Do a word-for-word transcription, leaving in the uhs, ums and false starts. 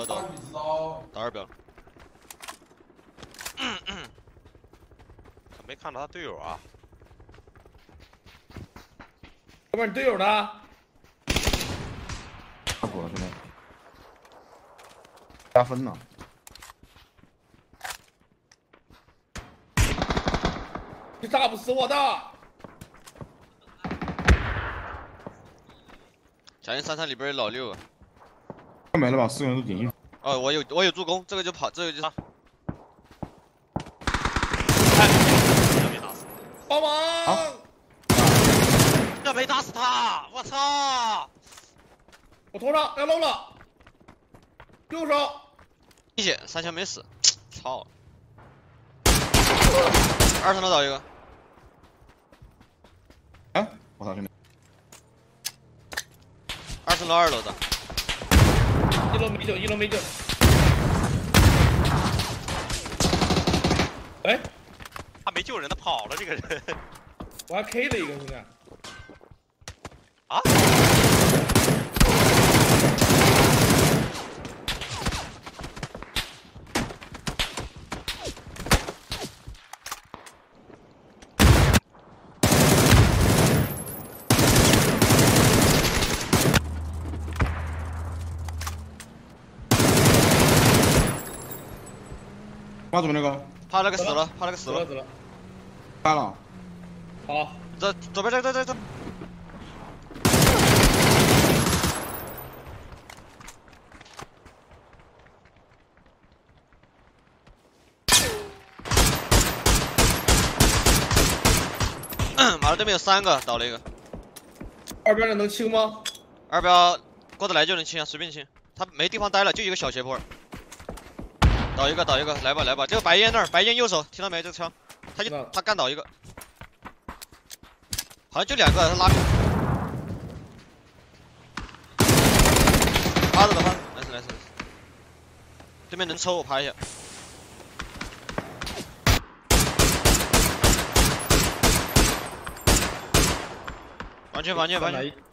到，到二标了。嗯嗯，没看到他队友啊。 哥们儿，你队友呢？ 大火了，现在加分呢。 你炸不死我的！ 小心三三里边有老六啊！ 快没了吧？四个人都顶进。 哦，我有我有助攻，这个就跑，这个就他。 帮忙！ 这没打死他！我操！ 我头上要漏了，右手。 一血三枪没死，操！二层楼倒一个。 哎，我操，兄弟！ 二层楼二楼的。 一楼没救，一楼没救。哎， 他没救人，他跑了，这个人。 我还 K 了一个，兄弟。 啊？ 妈怎么那个？ 怕那个死了，怕那个死了， 死了。 开了。 好， 这左边这这这这。马路对面有三个，倒了一个。 二边的能清吗？ 二标过得来就能清啊，随便清。他没地方待了，就一个小斜坡。倒一个，倒一个，来吧来吧，这个白烟那儿，白烟右手，听到没？这个枪，他就他干倒一个，好像就两个，他拉。趴着的趴，来死来死来死，对面能抽我趴一下。完全完全完全。